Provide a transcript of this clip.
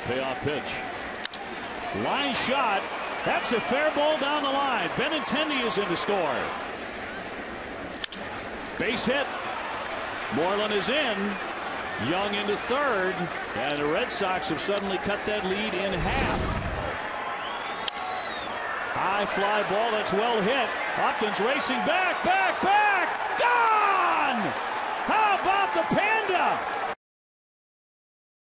Payoff pitch. Line shot. That's a fair ball down the line. Benintendi is in to score. Base hit. Moreland is in. Young into third. And the Red Sox have suddenly cut that lead in half. High fly ball. That's well hit. Upton's racing back. Gone! How about the pan?